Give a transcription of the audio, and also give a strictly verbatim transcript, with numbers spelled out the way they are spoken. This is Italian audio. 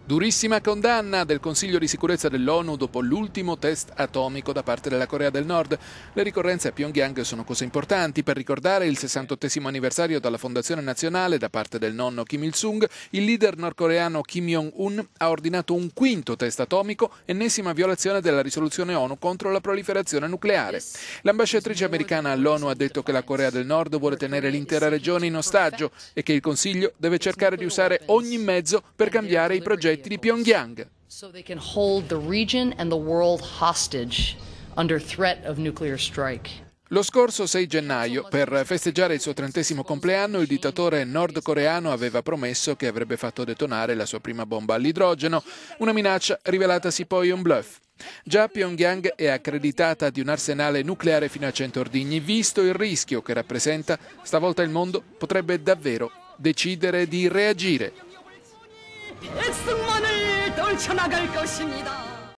Durissima condanna del Consiglio di sicurezza dell'ONU dopo l'ultimo test atomico da parte della Corea del Nord. Le ricorrenze a Pyongyang sono cose importanti. Per ricordare il sessantottesimo anniversario dalla fondazione nazionale da parte del nonno Kim Il-sung, il leader nordcoreano Kim Jong-un ha ordinato un quinto test atomico, ennesima violazione della risoluzione ONU contro la proliferazione nucleare. L'ambasciatrice americana all'ONU ha detto che la Corea del Nord vuole tenere l'intera regione in ostaggio e che il Consiglio deve cercare di usare ogni mezzo per cambiare i progetti di Pyongyang. So they can hold the region and the world hostage under threat of nuclear strike. Lo scorso sei gennaio, per festeggiare il suo trentesimo compleanno, il dittatore nordcoreano aveva promesso che avrebbe fatto detonare la sua prima bomba all'idrogeno, una minaccia rivelatasi poi un bluff. Già Pyongyang è accreditata di un arsenale nucleare fino a cento ordigni. Visto il rischio che rappresenta, stavolta il mondo potrebbe davvero decidere di reagire. 백승만을 떨쳐나갈 것입니다.